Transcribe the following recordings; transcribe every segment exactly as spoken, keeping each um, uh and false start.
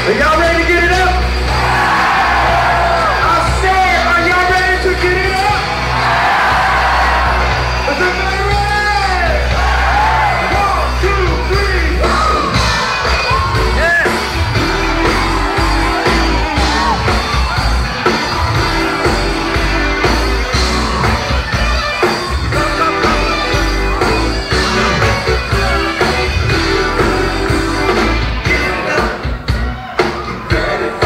Are y'all ready to get it up? I said, are y'all ready to get it up? Is everybody ready? One, two, three. Yeah. Ready.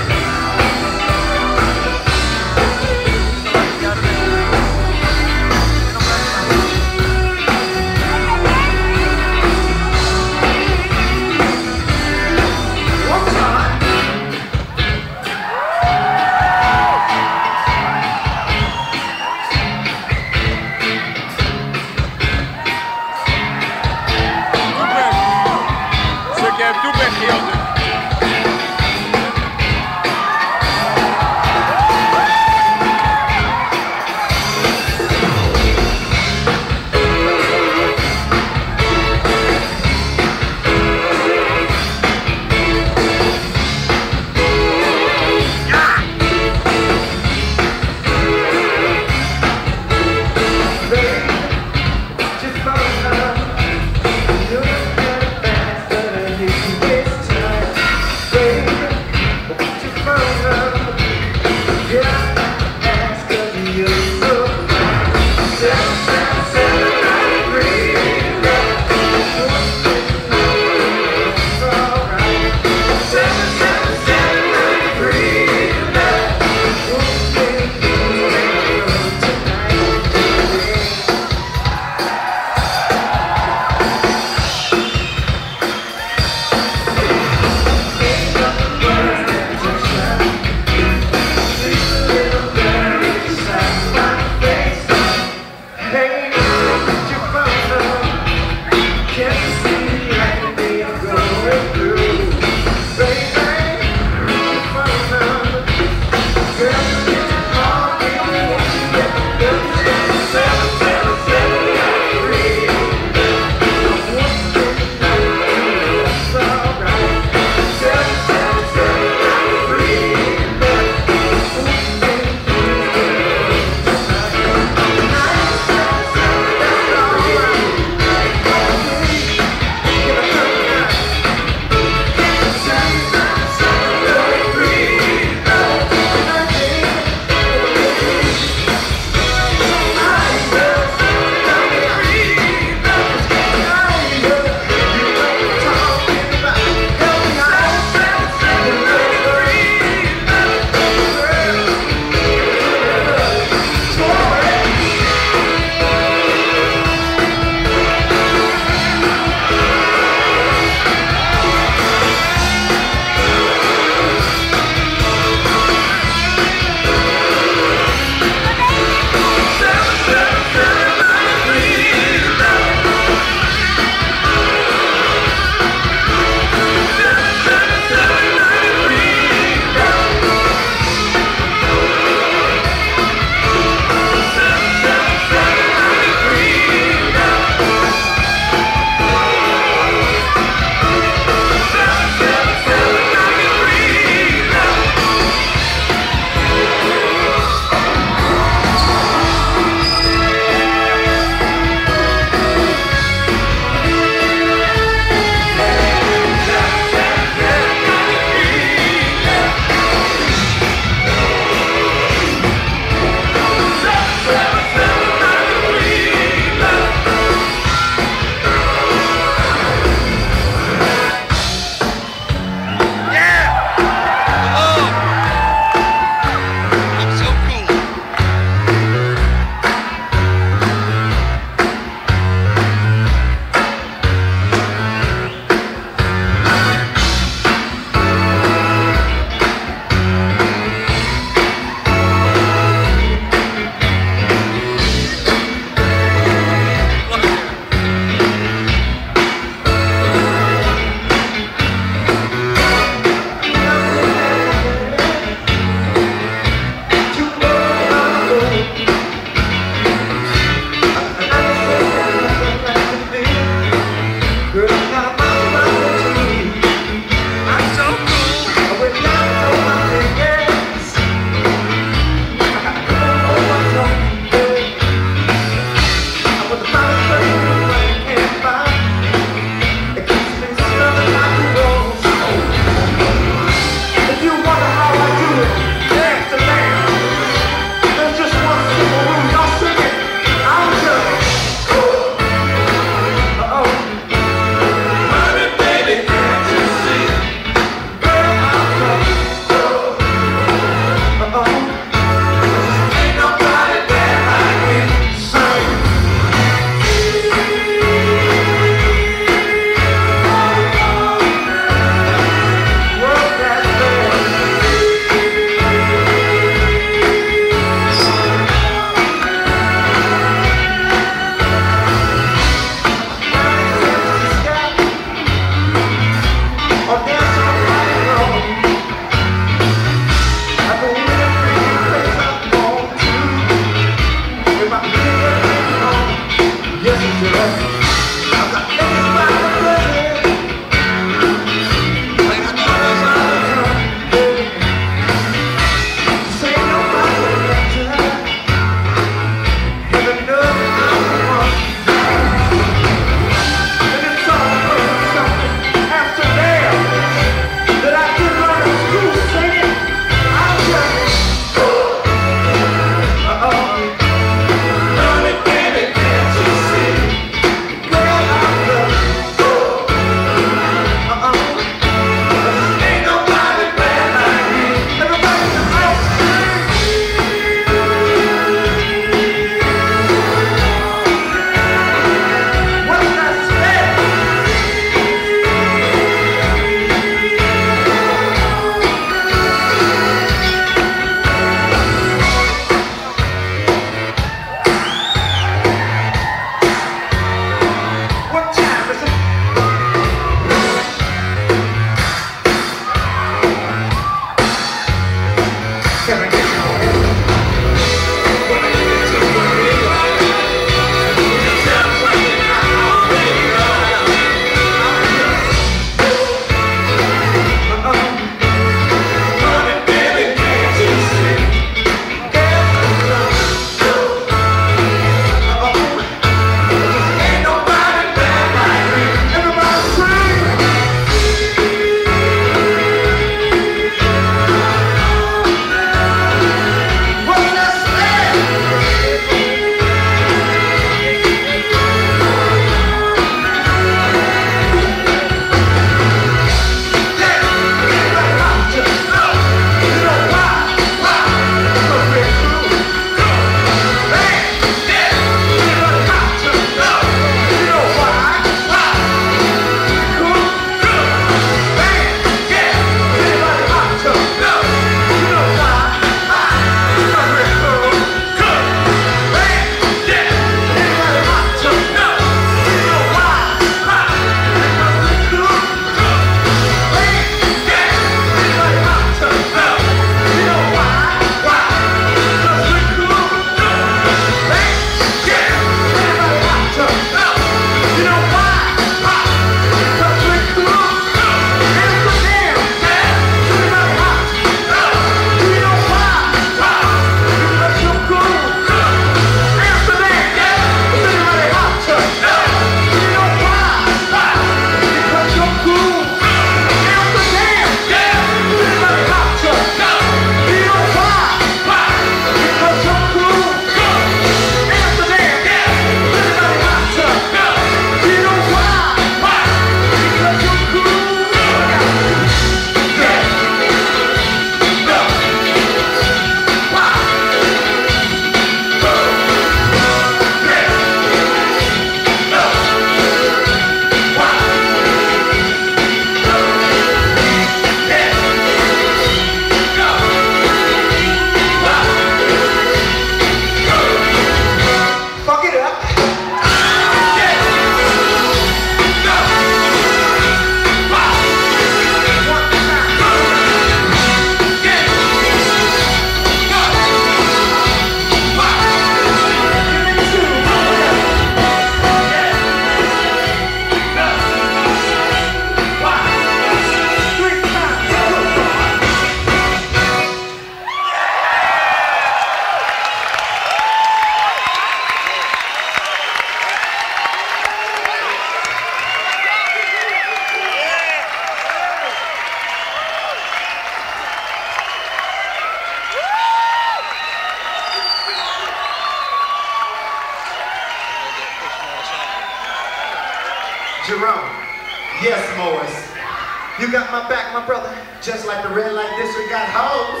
Jerome. Yes, Morris. You got my back, my brother. Just like the red light district got hoes.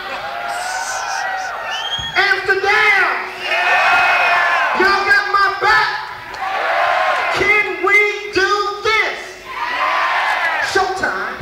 Amsterdam! Y'all got my back? Can we do this? Showtime.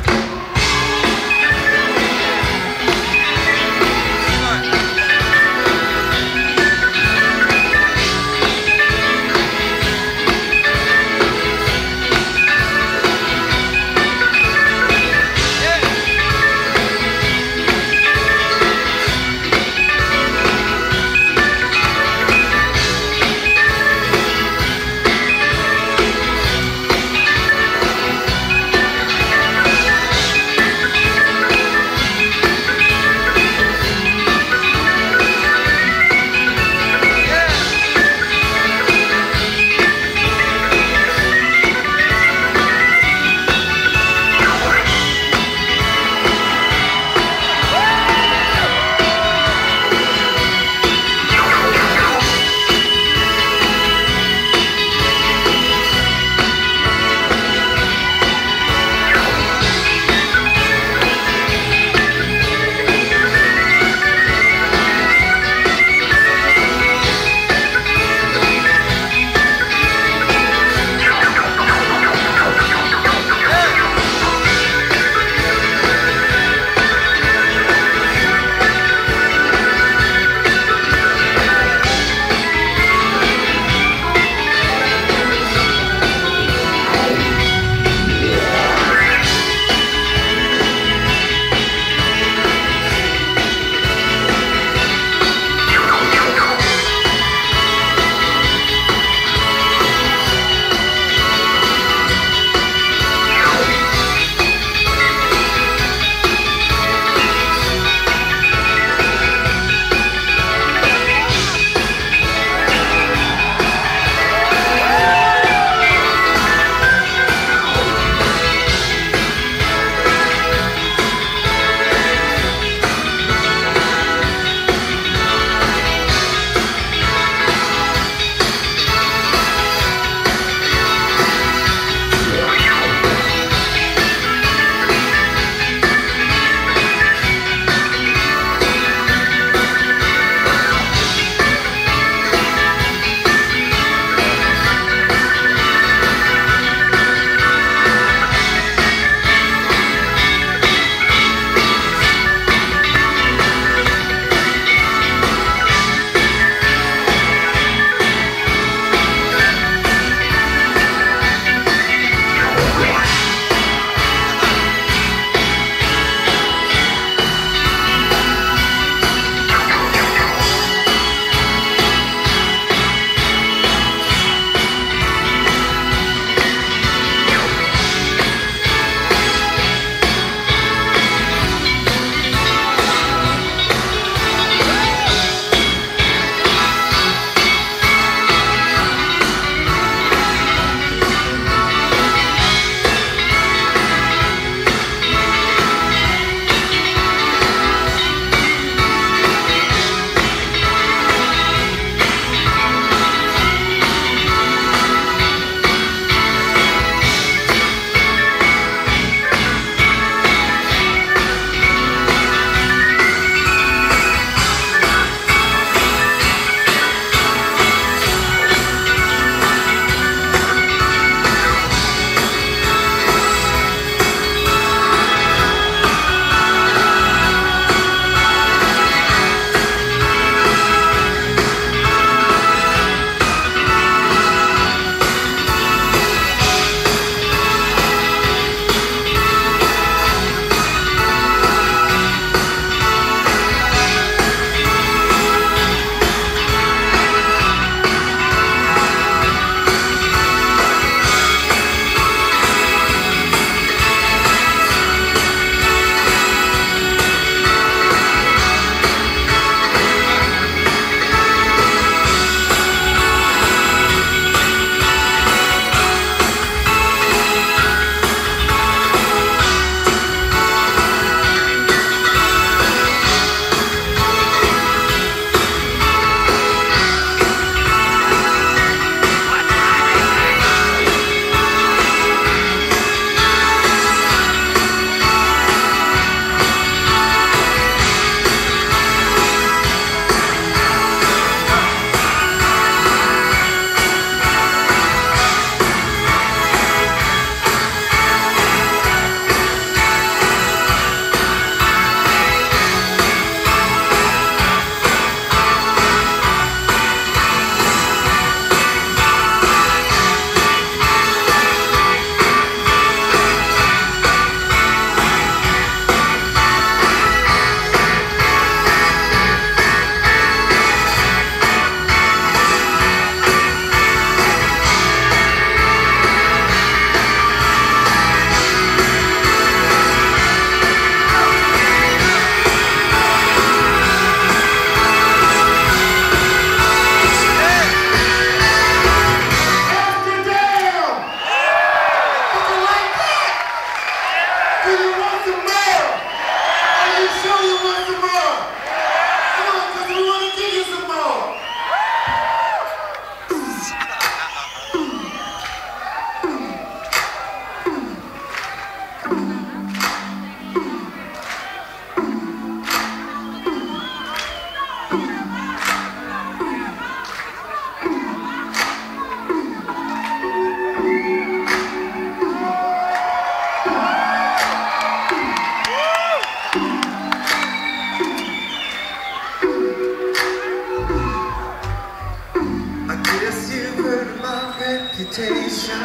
reputation.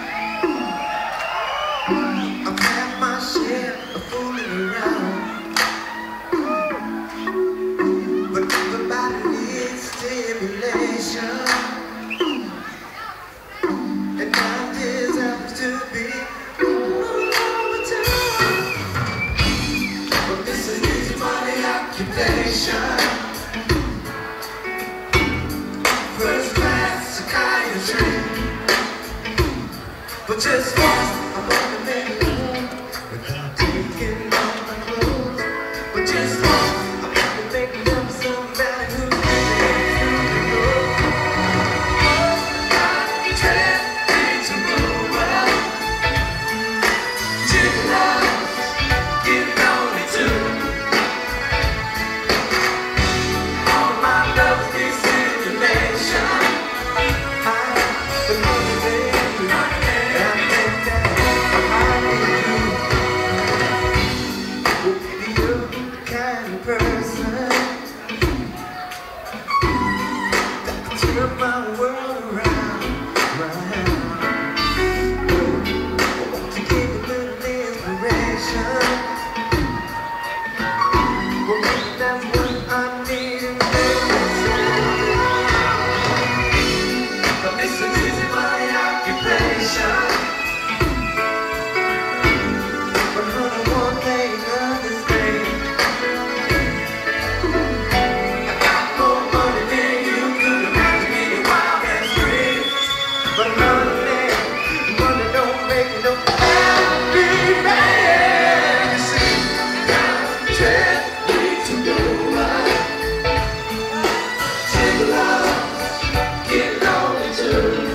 I've had my share of fooling around, but everybody needs stimulation, and mine deserves to be all the time. But this is easy money occupation, first class psychiatry. But just once I wanna make love without taking off my clothes. But just once I wanna make love with somebody who really knows. I tell me to move up, chicken eyes, get lonely too. All my love is stimulation. I've been lonely, baby. Person that can turn my world around, around. I want to give a little inspiration. Well, maybe that's what I need in this. But this is easy my occupation. But honey, one thing understand. But money, money don't make no happy man. You see, God tell me to go right. Take love, get lonely too.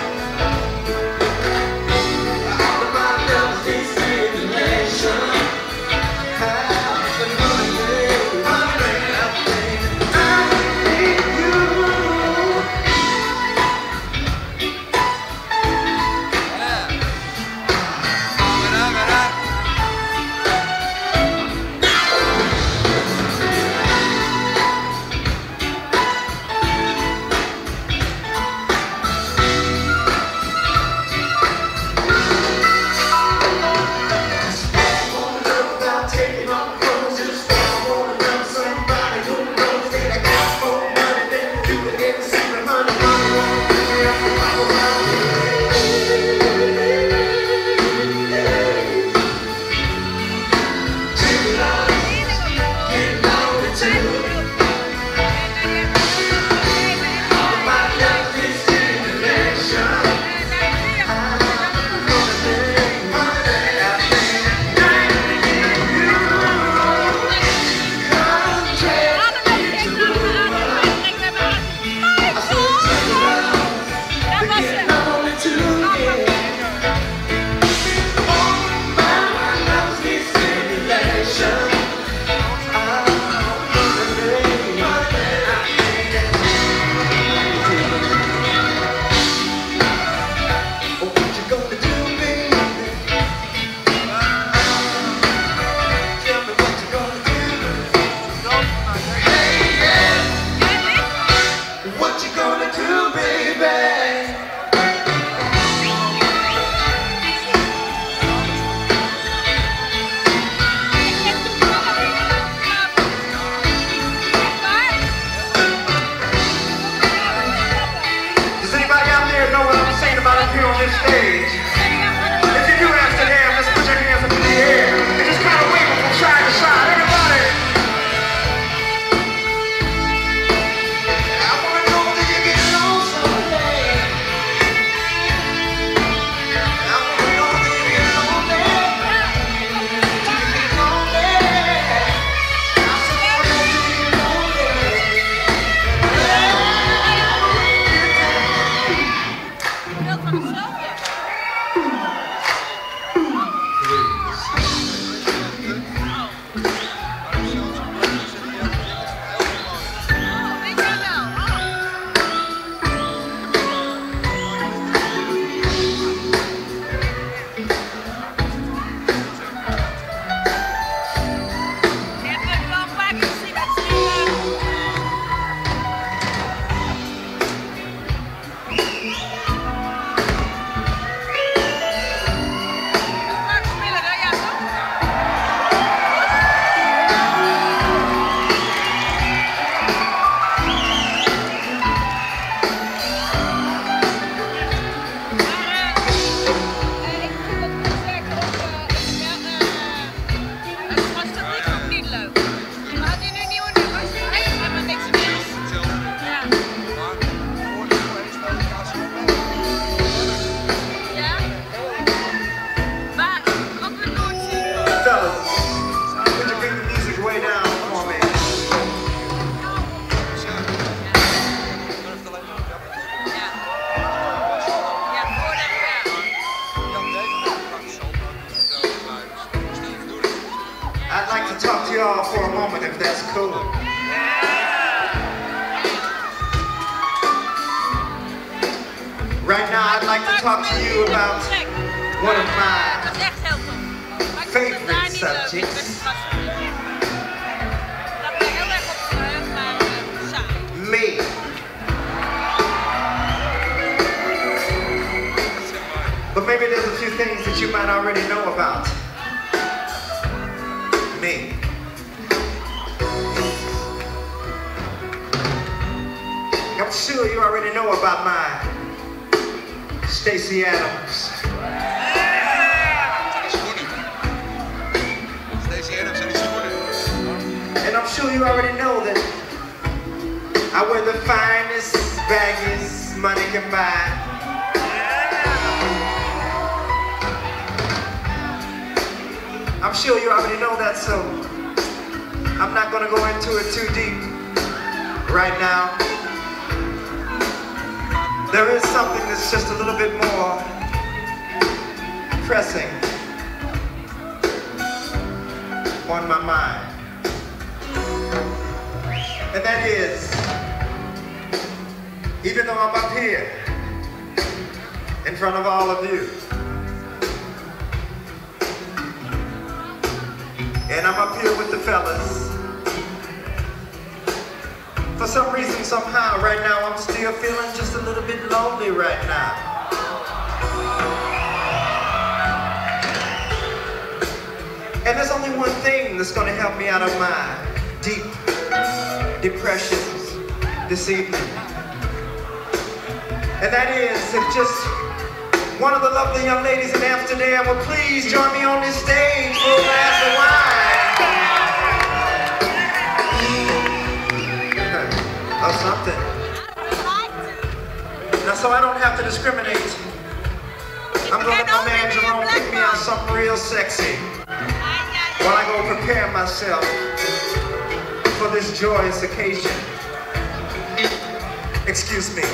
All of my love is stimulation. Have the money, money, I need you. talking if that's cool. Right now, I'd like to talk to you about one of my favorite subjects. Me. But maybe there's a few things that you might already know about me. I'm sure you already know about my Stacey Adams. And I'm sure you already know that I wear the finest baggies money can buy. I'm sure you already know that, so I'm not going to go into it too deep right now. There is something that's just a little bit more pressing on my mind. And that is, even though I'm up here in front of all of you, and I'm up here with the fellas, for some reason, somehow, right now, I'm still feeling just a little bit lonely right now. And there's only one thing that's going to help me out of my deep depressions this evening. And that is if just one of the lovely young ladies in Amsterdam will please join me on this stage for a glass of wine. Or something. Now, so I don't have to discriminate, I'm going to let my man Jerome pick me out something real sexy while I go prepare myself for this joyous occasion. Excuse me.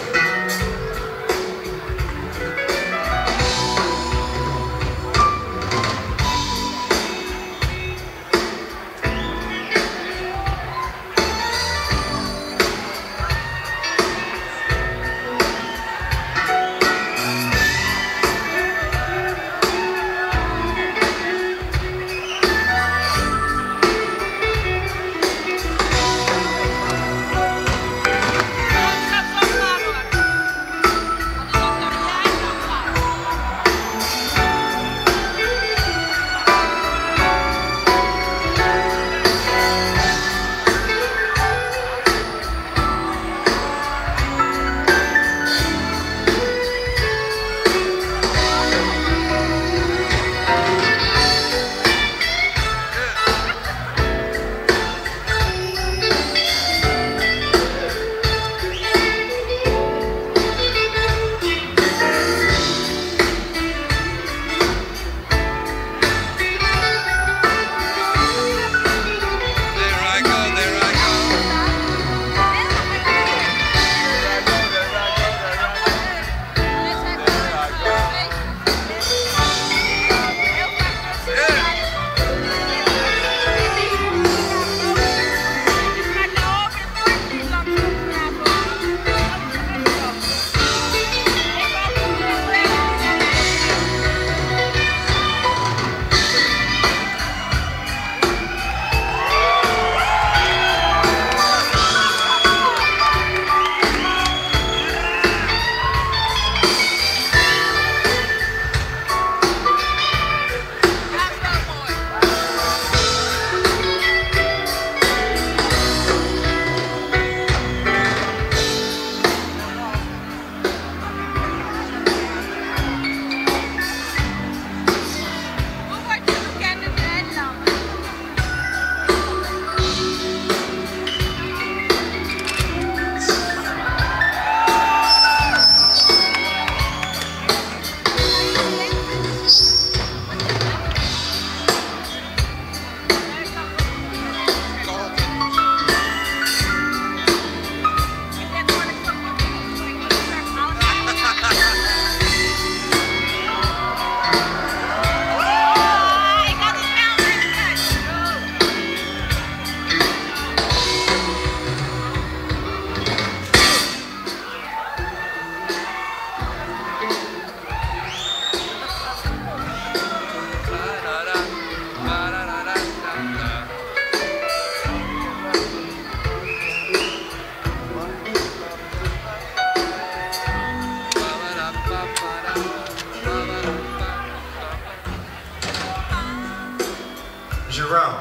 Jerome.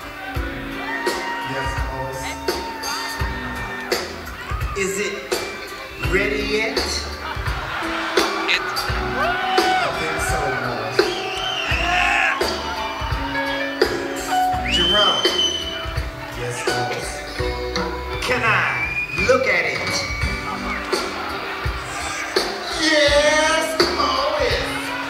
Yes, boss. Is it ready yet? I think so, boss. Jerome. Yes, boss. Can I look at it? Yes, oh yes.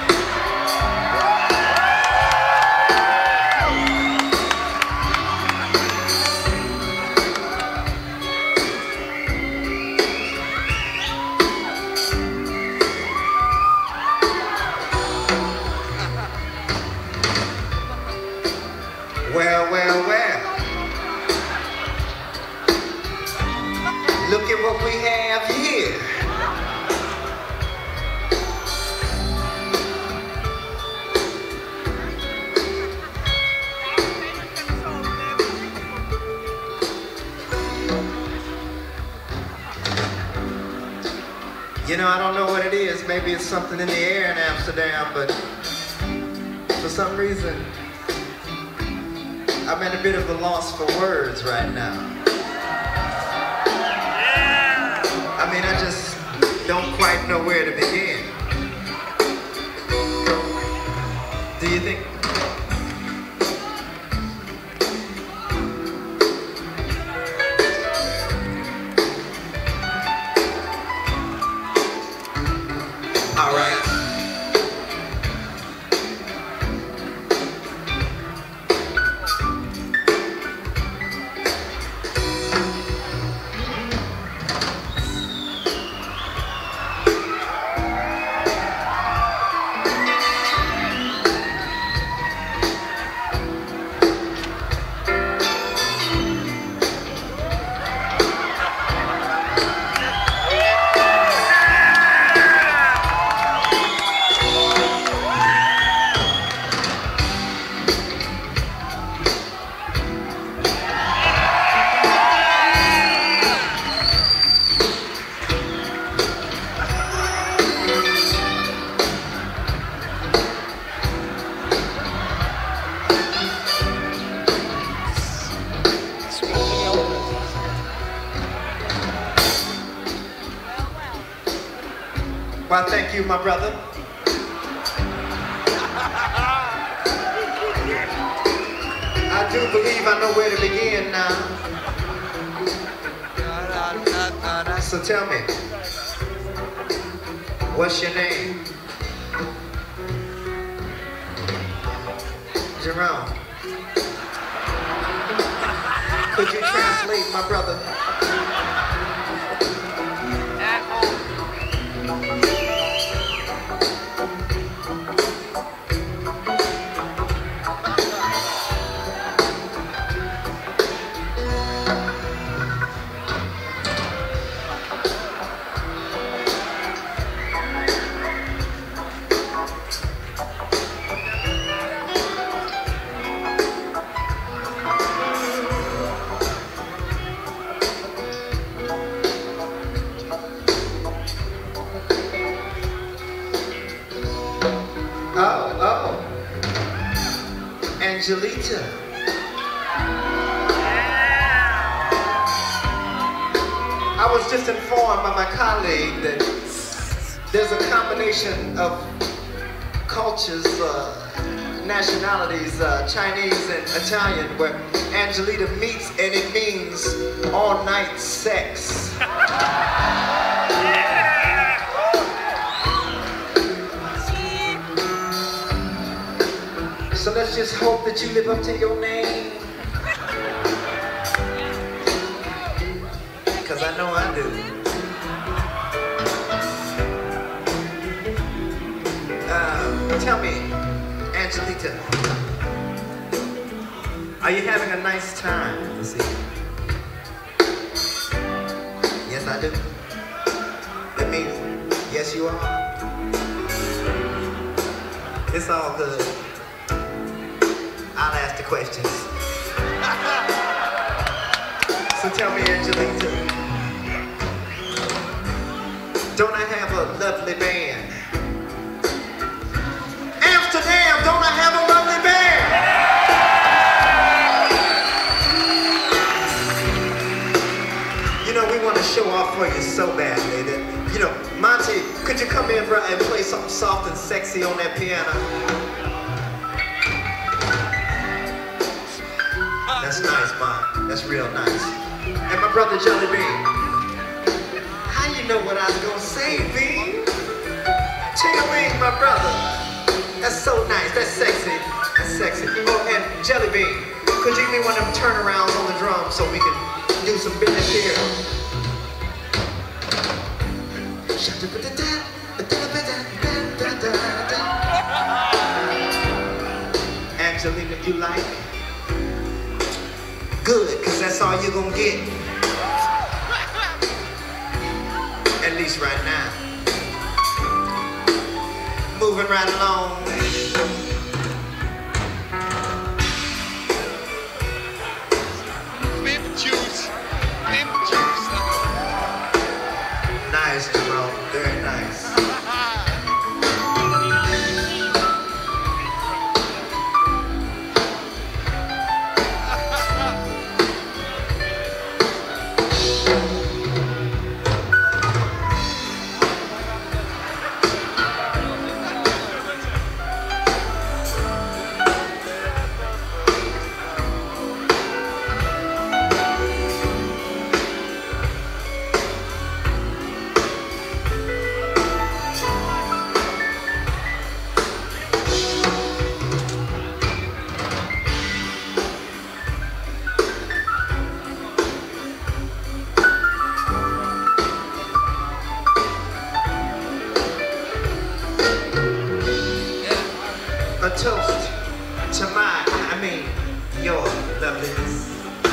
Well, well, well. Look at what we have here. You know, I don't know what it is. Maybe it's something in the air in Amsterdam, but for some reason, I'm at a bit of a loss for words right now. I mean, I just don't quite know where to begin. Do you think? All right. Well, thank you, my brother. I do believe I know where to begin now. So tell me, what's your name? Jerome. Could you translate, my brother? Oh, oh. Angelita. I was just informed by my colleague that there's a combination of cultures, uh, nationalities, uh, Chinese and Italian, where Angelita meets and it means all night sex. So let's just hope that you live up to your name. Because I know I do. Uh, tell me, Angelita, are you having a nice time this evening? Yes, I do. That means, yes, you are. It's all good. I'll ask the questions. So tell me, Angelita, don't I have a lovely band soft and sexy on that piano. That's nice, man. That's real nice. And my brother Jelly Bean. How you know what I was gonna say, Bean? Chicken wings, my brother. That's so nice. That's sexy. That's sexy. Oh, and Jelly Bean, could you give me one of them turnarounds on the drums so we can do some business here? Angelina, you like? Good, because that's all you're gonna get. At least right now. Moving right along. Limp juice. Limp juice. Nice, Jerome. Very nice. A toast to my, I mean, your loveliness.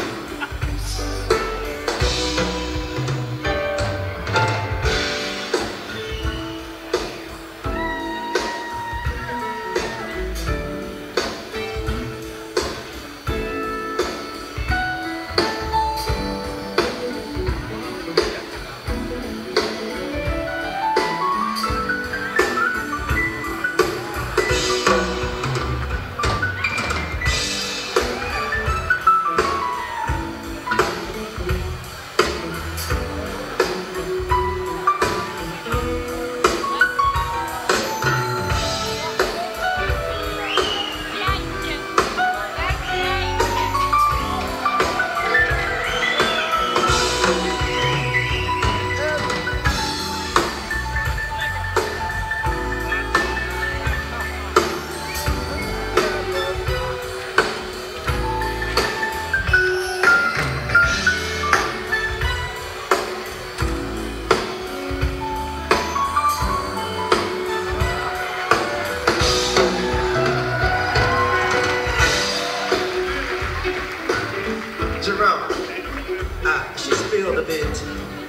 Jerome, uh, she spilled a bit.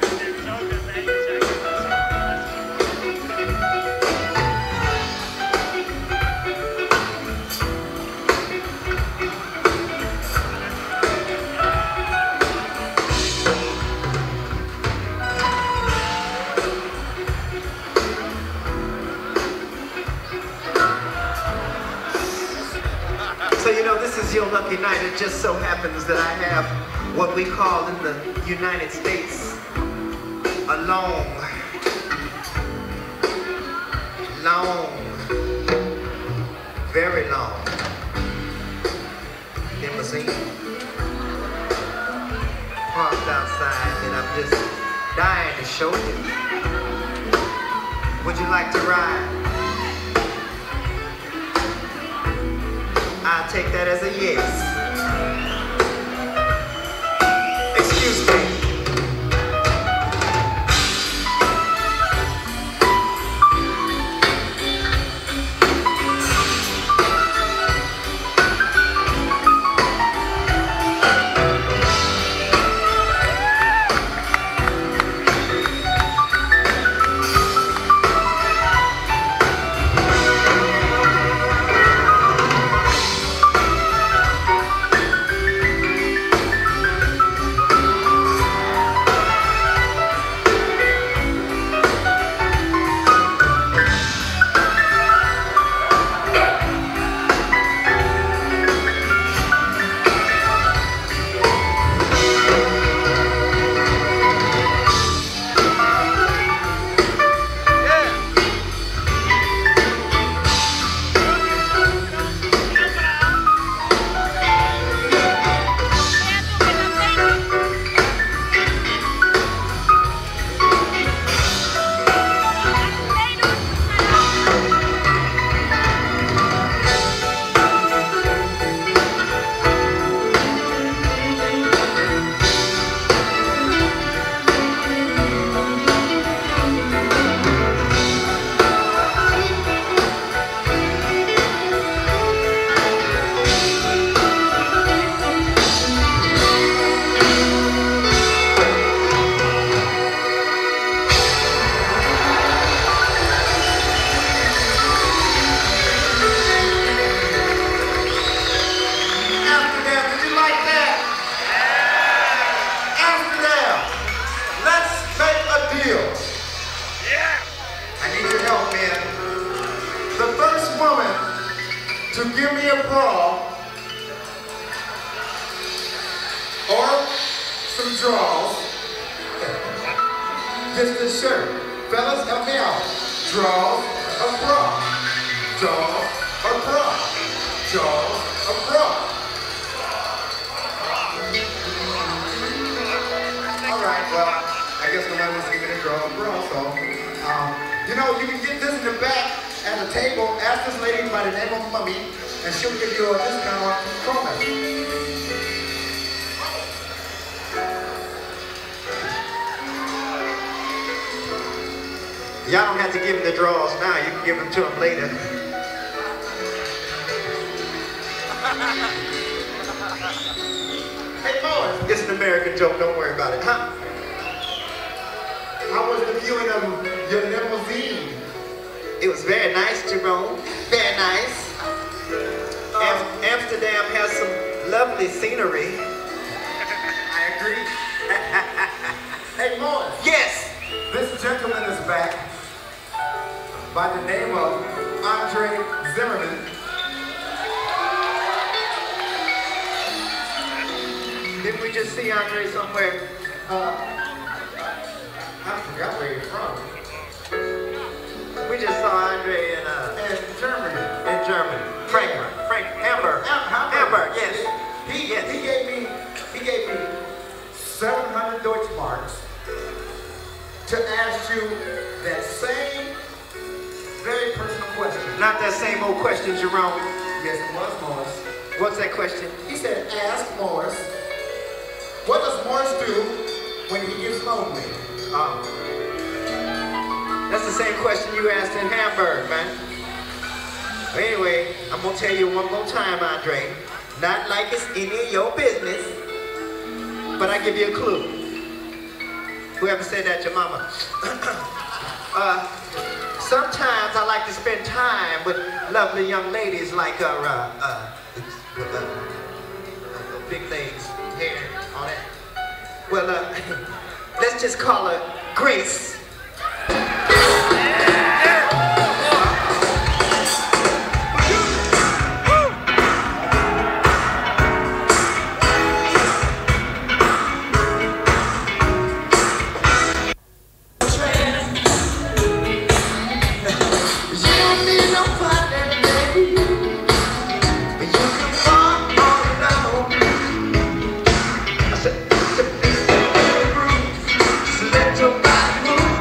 So you know, this is your lucky night. It just so happens that I have what we call in the United States a long, long, very long limousine parked outside that I'm just dying to show you. Would you like to ride? I'll take that as a yes. Excuse me. woman to give me a bra or some drawers. Just this shirt. Fellas, help me out. Drawers or bra. Drawers or bra. Drawers or bra. All right, well, I guess nobody wants to give me a draw or bra, so, um, you know, you can get this in the back at the table. Ask this lady by the name of Mummy, and she'll give you a discount on Chroma. Y'all don't have to give him the drawers now. You can give them to him later. Hey, boys, it's an American joke. Don't worry about it, huh? How was the viewing of your limousine? It was very nice, Jerome. Very nice. Am Amsterdam has some lovely scenery. I agree. Hey, Morris. Yes. This gentleman is back by the name of Andre Zimmerman. Didn't we just see Andre somewhere? Uh, I forgot where he's from. We just saw Andre in, uh, in Germany. In Germany. Frankfurt. Frank, Hamburg. Hamburg. Hamburg, yes. He, yes. he gave me, he gave me seven hundred Deutschmarks to ask you that same, very personal question. Not that same old question, Jerome. Yes, it was Morris. What's that question? He said, ask Morris, what does Morris do when he gets lonely? Um, that's the same question you asked in Hamburg, man. Anyway, I'm gonna tell you one more time, Andre. Not like it's any of your business, but I give you a clue. Whoever said that, your mama. uh, sometimes I like to spend time with lovely young ladies like uh, uh, uh, with, uh, uh, big legs, hair, all that. Well, uh, let's just call her Grace. Let your body move.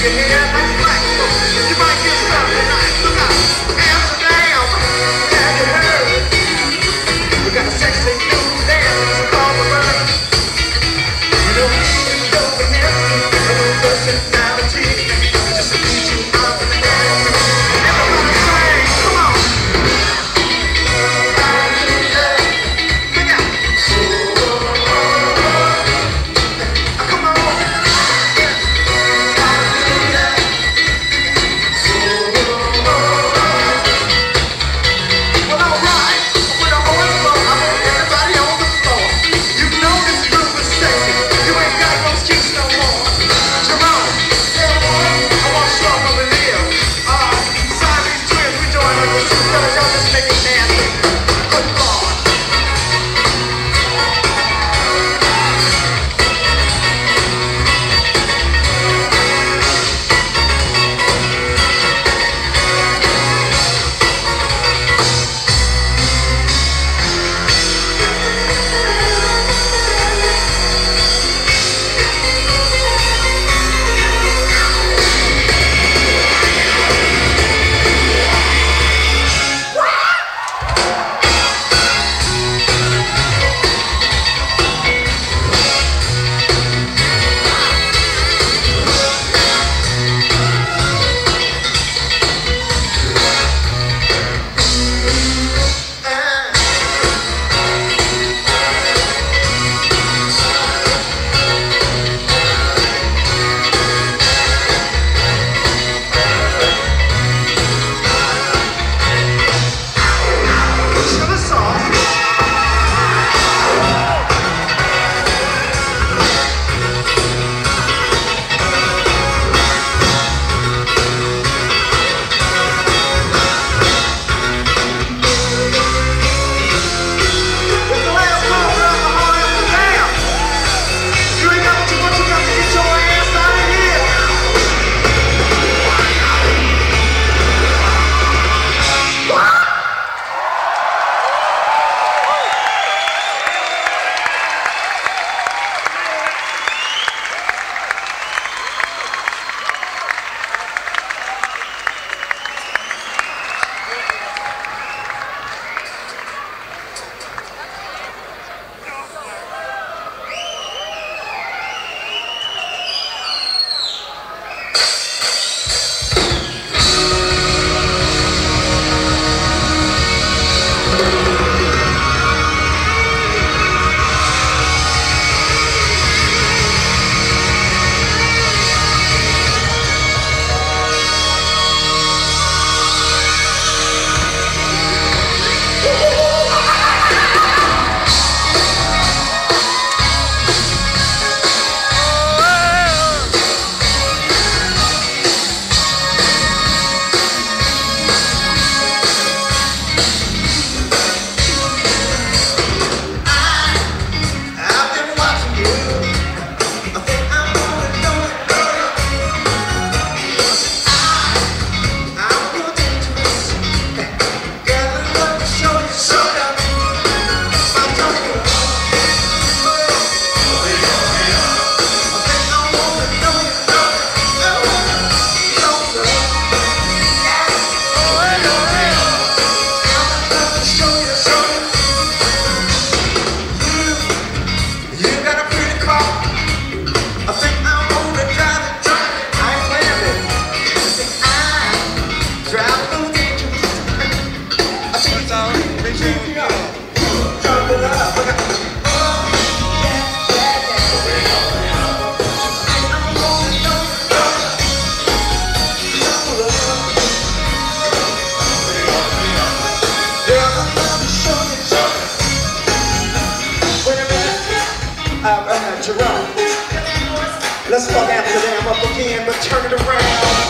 your head like a black book. You might get some tonight. Look out, Amsterdam, yeah, you heard. We got a sexy new dance called Paradiso. You know we ain't over here, a little personality, just to beat you up in the dance. Everybody sing, come on. Look out. Come on. Well, all right. With a horse blow, I want everybody on the floor. You know this groove is sexy. You ain't got no excuse no more. Jerome, I want to show up over here. Uh, Siamese twins, we join up with two fellas. Y'all just make it nasty. Good Lord. Sugar sauce. It's the last call for alcohol in the town. You ain't got what you want, you got to get your ass out of here. I've been watching you. I think I'm gonna do it, girl. I'm real dangerous. Got a lot to show you, show you. I'm telling you. I think I wanna know you, know you, know you, know you. Got a lot to show you, show you. You got a pretty car. I think I wanna drive it, drive it. I ain't playing it. I think I drive a little dangerous. I think it's all right. Drop it up. Look at- Oh, yeah, yeah, yeah. I wanna know you, know you. Girl, I'm gonna show you, show you. Wait a minute. Uh, uh, Jerome, let's fuck Amsterdam up again, but turn it around.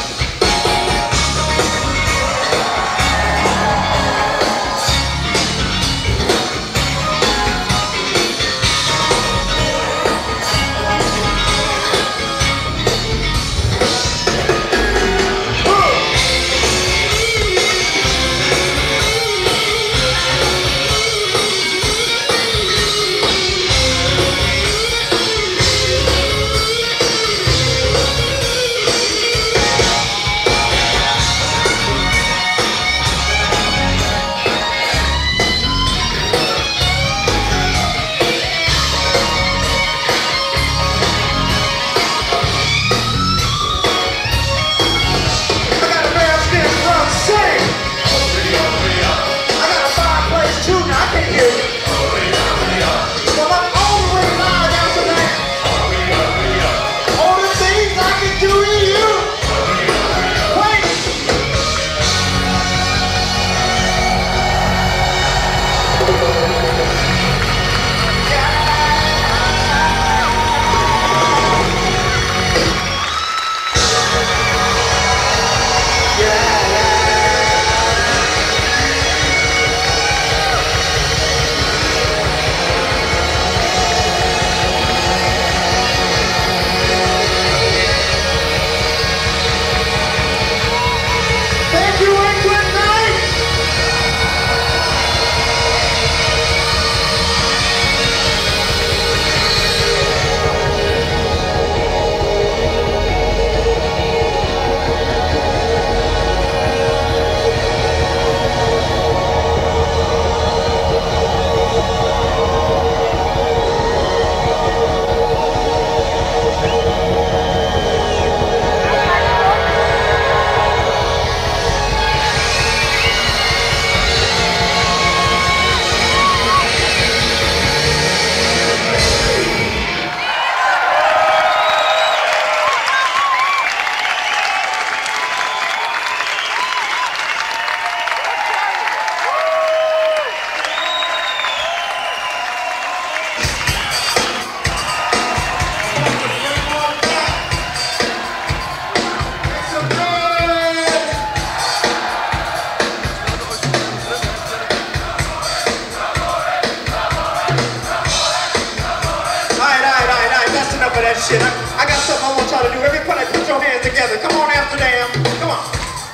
that shit. I, I got something I want y'all to do. Everybody put your hands together. Come on, Amsterdam. Come on.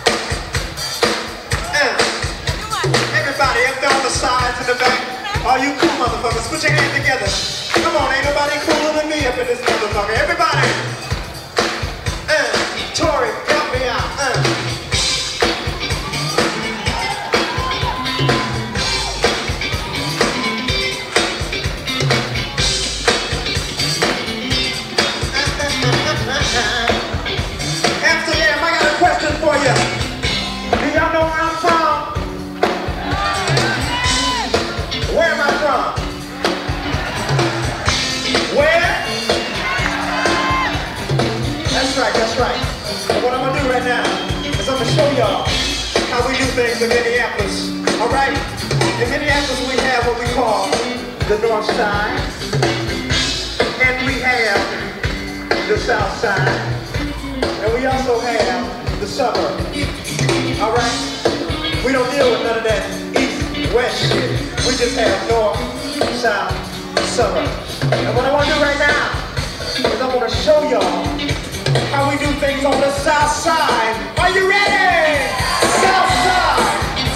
Uh, everybody, up there on the sides and the back. All you cool motherfuckers, put your hands together. Come on, ain't nobody cooler than me up in this motherfucker. Everybody. Uh, Tori, help me out. Uh. Amsterdam, I got a question for you. Do y'all know where I'm from? Where am I from? Where? That's right, that's right. And what I'm gonna do right now is I'm gonna show y'all how we do things in Minneapolis. Alright? In Minneapolis we have what we call the North Side. And we have the South Side. And we also have the suburbs. Alright? We don't deal with none of that east, west shit. We just have north, south, suburbs. And what I want to do right now is I want to show y'all how we do things on the south side. Are you ready? South side!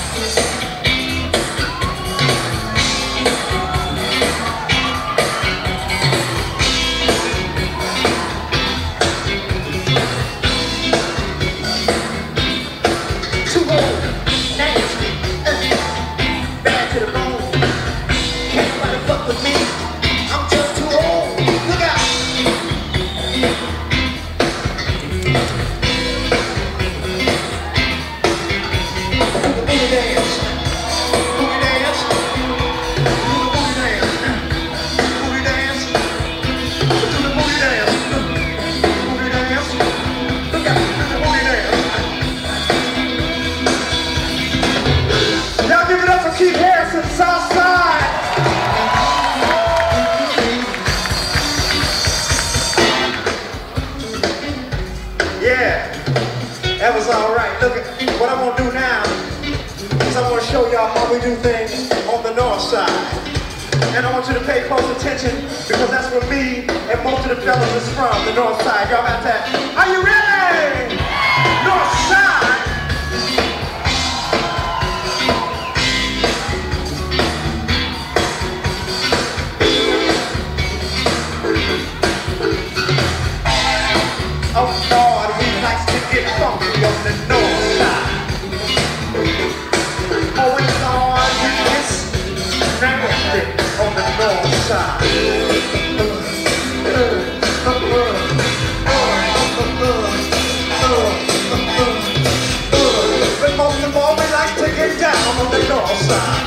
That was all right. Look, what I'm gonna do now is I'm gonna show y'all how we do things on the north side. And I want you to pay close attention because that's where me and most of the fellas is from, the north side. Y'all got that? Are you ready? North side. Oh Lord, we like to get funky on the north side. Oh Lord, we get nasty on the north side. But most of all, we like to get down on the north side.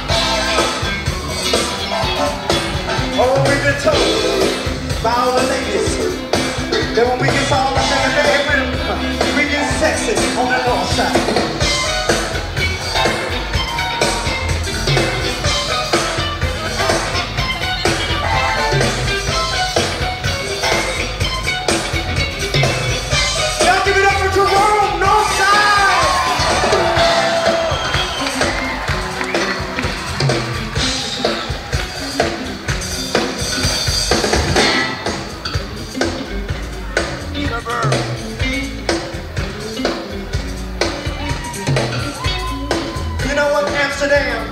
Oh, we've been told by all the ladies that when we get all up in the bed, we get sexy on the north side. Y'all give it up for Jerome, north side! You know what, Amsterdam?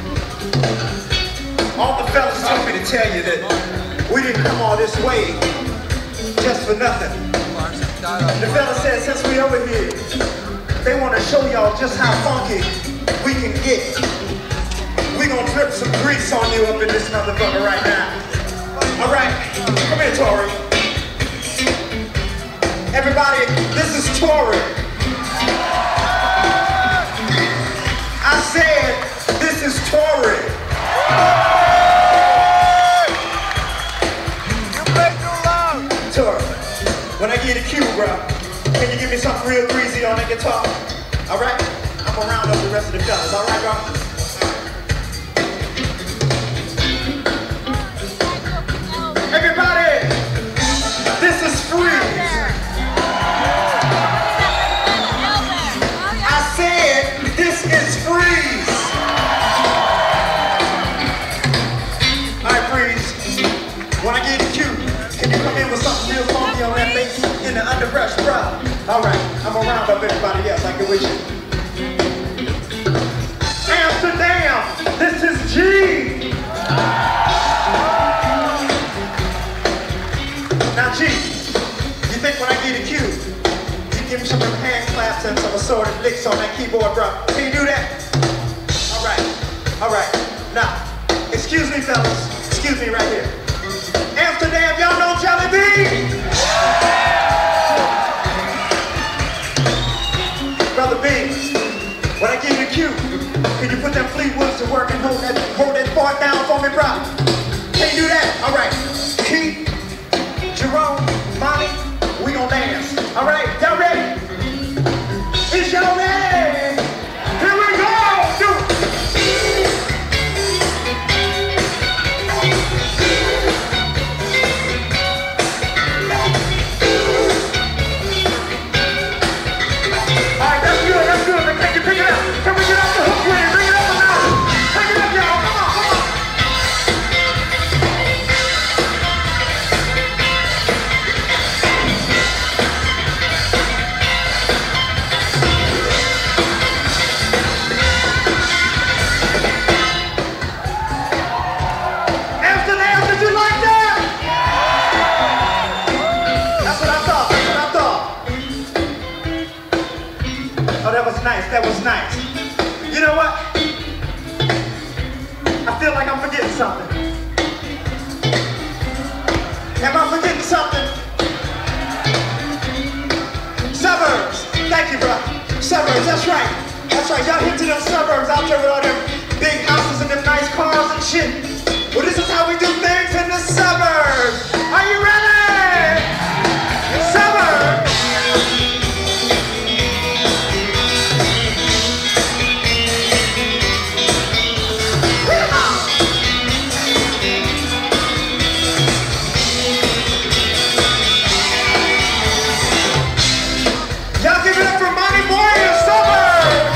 All the fellas told me to tell you that we didn't come all this way just for nothing. The fella said since we over here, they want to show y'all just how funky we can get. We gonna drip some grease on you up in this motherfucker right now. All right, come here, Tori. Everybody, this is Tori. I said, this is Tori. You play too loud. Tori, when I get a cue, bro, can you give me something real greasy on that guitar? All right? I'm gonna round up the rest of the fellas. All right, bro? Everybody, this is Freeze. I said, this is Freeze. All right, Freeze. When I get a cue, can you come in with something real funky? the underbrush, bro. Alright, I'm gonna round up everybody else. I get with you. Amsterdam, this is G. Now G, you think when I give you a cue, you give me some hand claps and some assorted licks on that keyboard, bro? Can you do that? Alright, alright. Now, excuse me fellas, excuse me right here. Amsterdam, y'all know Jelly Bean? Brother B, when I give you a cue, can you put them Fleetwoods to work and hold that, hold that part down for me, bro? Can you do that? Alright. Keith, Jerome, Monty, we gon' dance. Alright, y'all ready? Is y'all ready? Here we go! Do it! Alright, that's good, that's good. Now, can you pick it up? Can we get off the hook with it? Bring it up now. Pick it up, y'all. Come on, come on. Amsterdam, did you like that? That's what I thought, that's what I thought. Oh, that was nice, that was nice. You know what? I feel like I'm forgetting something. Am I forgetting something? Suburbs. Thank you, bro. Suburbs, that's right. That's right, y'all hit to those suburbs out there with all them big houses and them nice cars and shit. Well, this is how we do things in the suburbs. Are you ready? Suburbs. Y'all give it up for Monty Boy in the suburbs!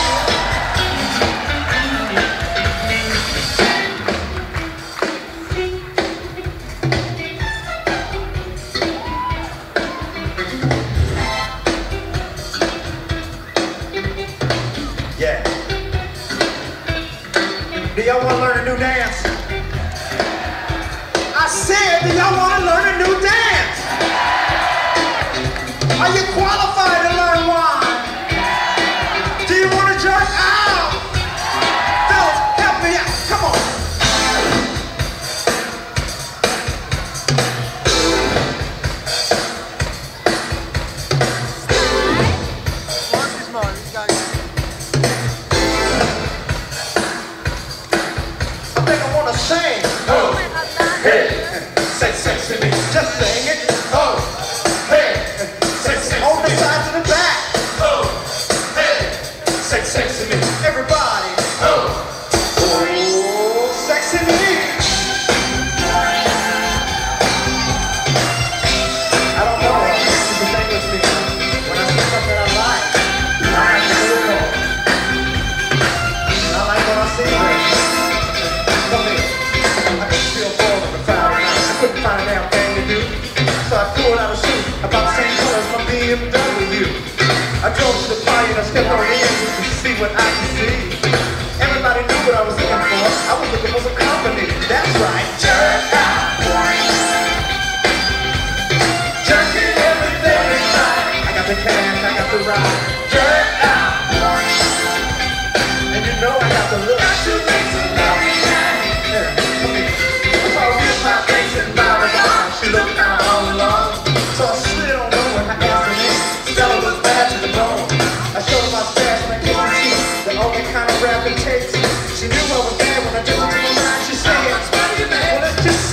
Yeah. Do y'all want to learn a new dance? I said, do y'all want to learn a new dance? Are you qualified to learn one? Do you want to jerk out? Fellas, help me out. Come on. Marcus Martin, he's got it. I think I want to sing. Oh, hey, say sex to me. Just sing it. Oh, hey, say sex on the sides and the back. Oh, hey, say sex to me. Everybody. Oh, oh, sex to me. I don't know. This is the thing with me. When I see something I like, I like to look on. And I like what I see. Come here. I could feel bored of the Friday night. I couldn't find a damn thing to do. So I pulled out a suit about the same color as my B M W. I drove to the party and I stepped on in to see what I could see. Everybody knew what I was looking for. I was looking for some company. That's right. Jerk out. Jerking everything inside. I got the cash, I got the ride. Jerk out. And you know I got the look. Got to make some money. Yeah, come here. I saw a real hot face and blah, blah, blah. She looked kind of all alone. So I slid on over and I asked her name. Stella was bad to the bone. I showed her my stash and I gave her tea. The only kind of rap it takes. She knew I was bad when I took her to the line. She said, well, let's just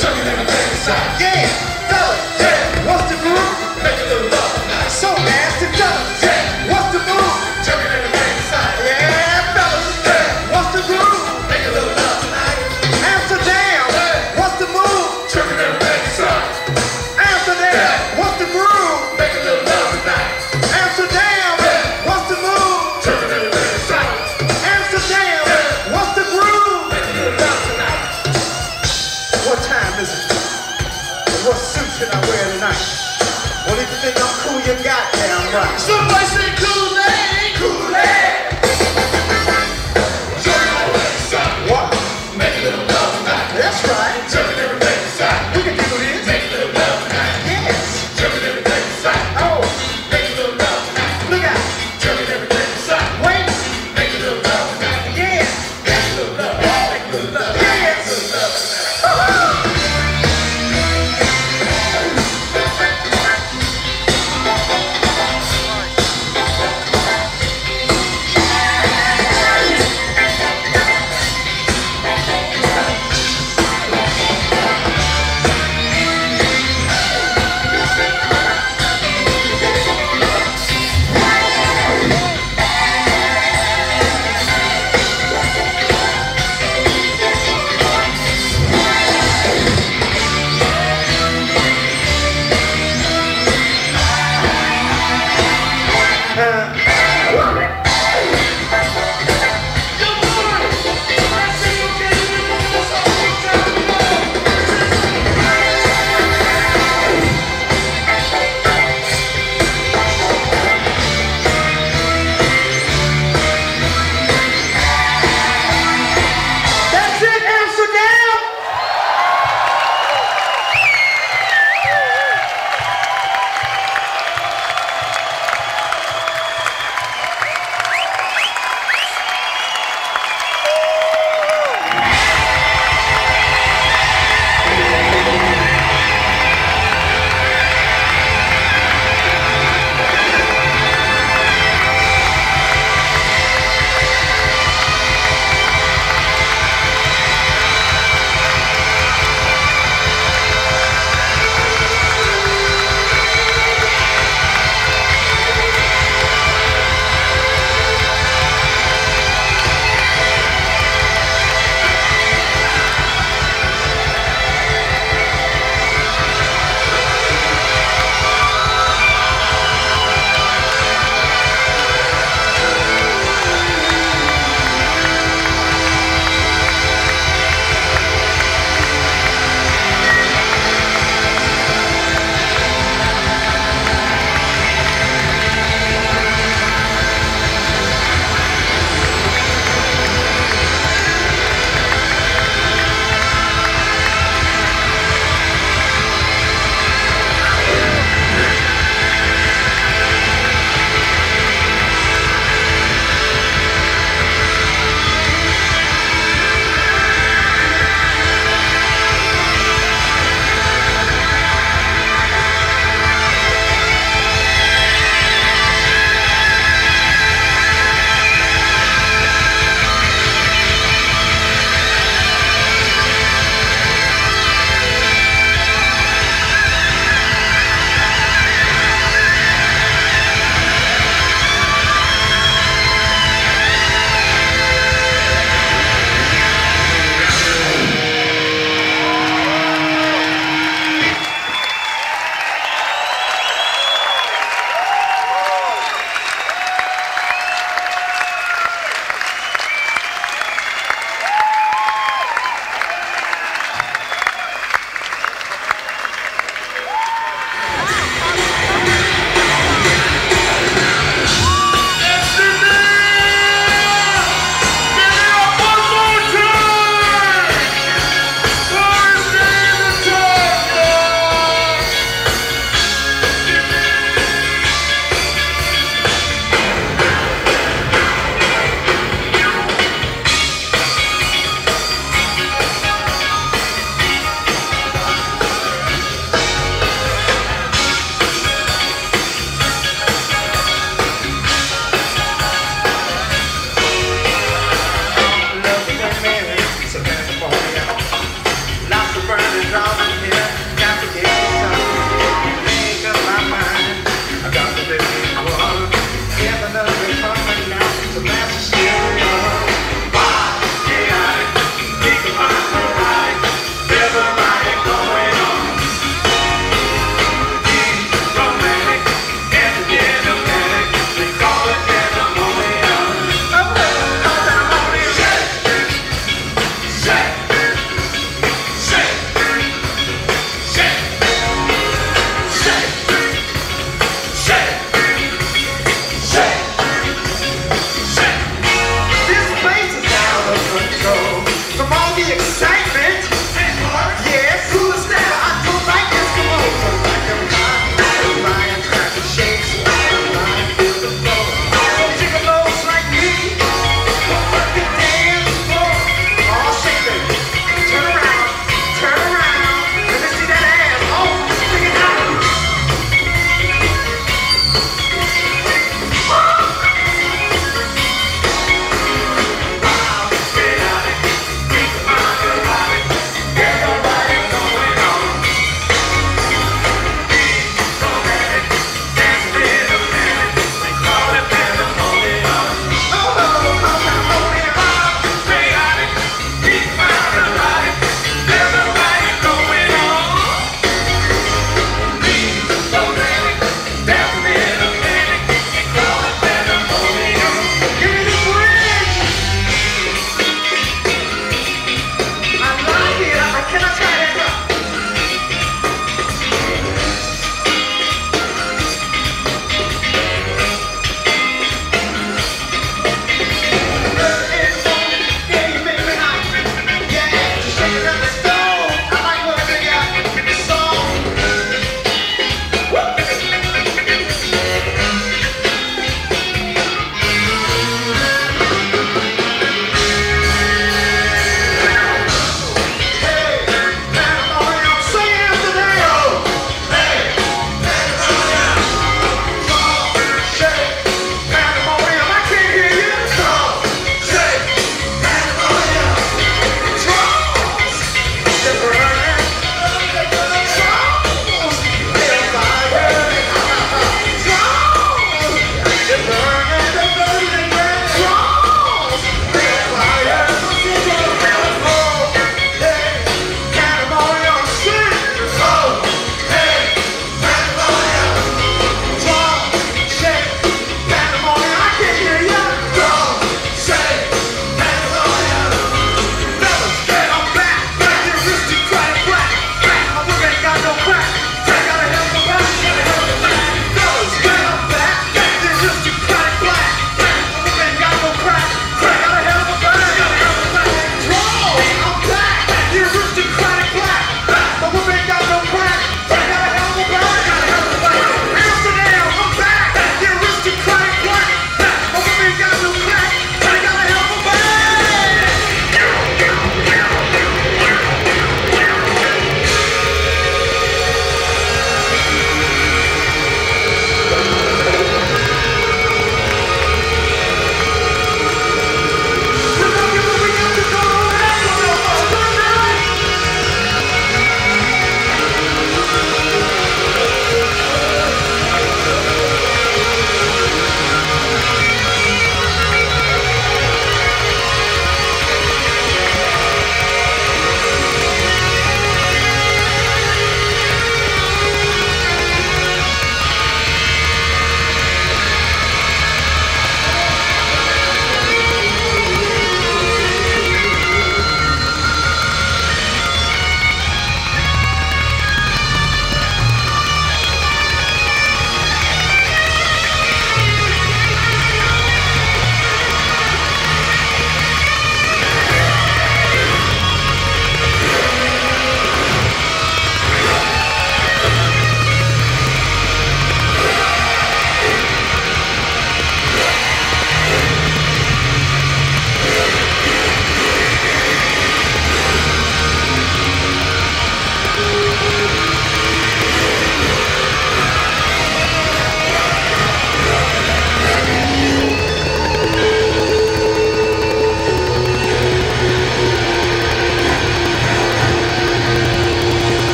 Chucking in the backside. Yeah, fellas. Yeah, what's the groove? Make a little love tonight. So nasty, fellas. Yeah, what's the move? Chucking in the backside. Yeah, fellas. Yeah, what's the groove? Make a little love tonight. Amsterdam. Yeah, what's the move? Chucking in the backside. Amsterdam. Yeah, what's the groove? Make a little love tonight. Amsterdam. Yeah, what's the move? Chucking in the backside. Amsterdam. Yeah, what's the groove? Make a little love tonight. What time is it? What suit should I wear tonight? Well, if you think I'm cool, you goddamn right. Somebody say